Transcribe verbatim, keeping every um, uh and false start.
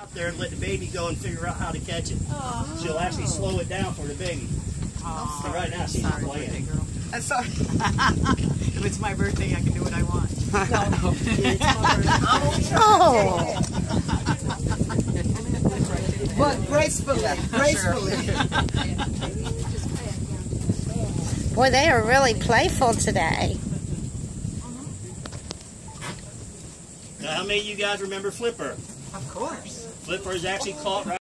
out there and let the baby go and figure out how to catch it. Oh. She'll actually slow it down for the baby. Oh. So right now she's Sorry, playing. birthday girl. I'm sorry. If it's my birthday, I can do what I want. No, no. It's my birthday. Oh. But gracefully, gracefully. Boy, they are really playful today. Now, how many of you guys remember Flipper? Of course. Flipper is actually caught right